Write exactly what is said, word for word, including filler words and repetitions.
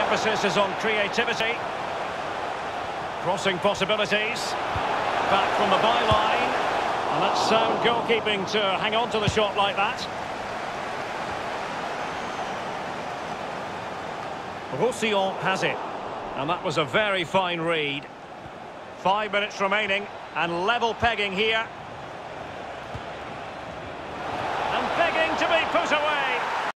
emphasis is on creativity. Crossing possibilities. Back from the byline. And that's sound goalkeeping to hang on to the shot like that. Roussillon has it. And that was a very fine read. Five minutes remaining. And level pegging here. And begging to be put away.